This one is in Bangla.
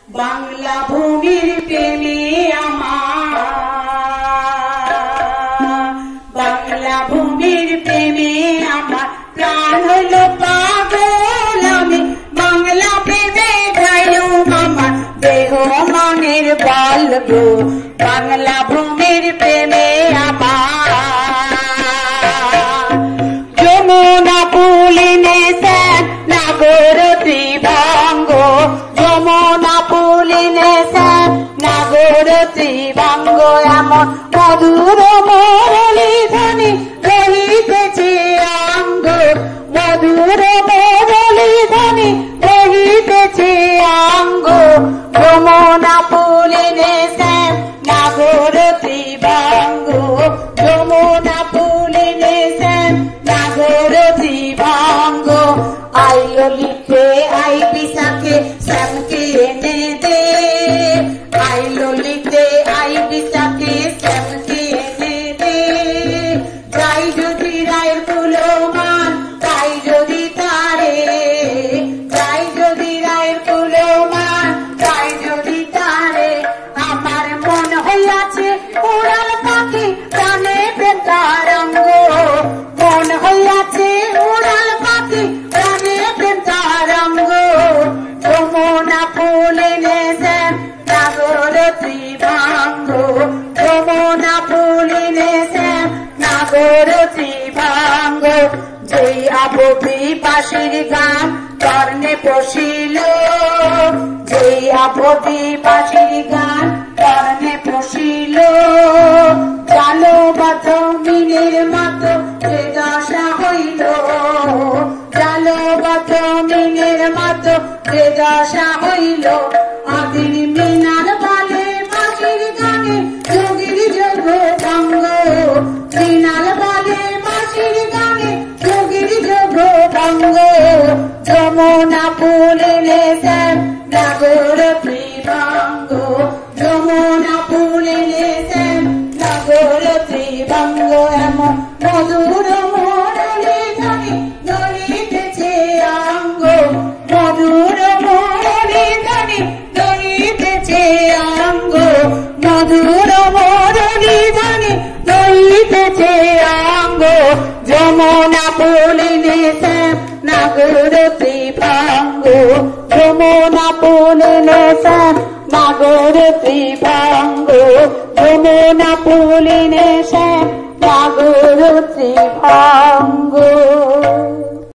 বাংলা ভূমির প্রেমে আমার, বাংলা ভূমির প্রেমে আমার প্রাণ হলো পাগল। আমি বাংলা প্রেমে গাইলু আমার দেহ মনের বল গো, বাংলা ভূমির প্রেমে আমার। যমুনা পুলিনে শ্যাম নাগর ত্রিভঙ্গ, যমুনা পুলিনে শ্যাম নাগর ত্রিভঙ্গ, এমন মধুর মুরলী ধ্বনি বহিতেছে অঙ্গ, মধুর মুরলী ধ্বনি বহিতেছে অঙ্গ। যমুনা পুলিনে শ্যাম নাগর ত্রিভঙ্গ, যমুনা পুলিনে শ্যাম নাগর ত্রিভঙ্গ। আই ললিতে আই বিশাখে শ্যামকে এনে দে, আই ললিতে আই বিশাখে শ্যামকে এনে দে। যাই যদি রায়ের কুলমান তাই যদি তারে, যাই যদি রায়ের কুলমান তাই যদি তারে। আমার মন হইয়াছে উড়াল পাখি প্রাণে প্রেতারঙ্গ, মন হইয়াছে উড়াল পাখি প্রাণে প্রেতারঙ্গ। যমুনা পুলিনে শ্যাম নাগর ত্রিভঙ্গ, যমুনা পুলিনে শ্যাম নাগর ত্রিভঙ্গ। যেই আববি বাঁশির গান কর্ণে পশিল, যেই আববি বাঁশির গান কর্ণে পশিল। জালো বাধ মিনের মতো যে দশা হইল, জালো বাধ মিনের মতো যে দশা হইল। আদির মিনার বালে বাঁশির গানে যোগীর যোগ ভঙ্গ, মিনার বালে বাঁশির গানে যোগীর যোগ ভঙ্গ। যমুনা পুলিনে শ্যাম নাগর ত্রিভঙ্গ, যমুনা পুলিনে শ্যাম নাগর ত্রিভঙ্গ, এমন মধুর মুরলী ধ্বনি ধরিতেছে অঙ্গ, মধুর মুরলী ধ্বনি ধরিতেছে অঙ্গ, মধুর মুরলী ধ্বনি ধরিতেছে অঙ্গ। যমুনা পুলিনে শ্যাম নাগর ত্রিভঙ্গ, যমুনা পুলিনে শ্যাম নাগর ত্রিভঙ্গ, যমুনা পুলিনে শ্যাম নাগর ত্রিভঙ্গ।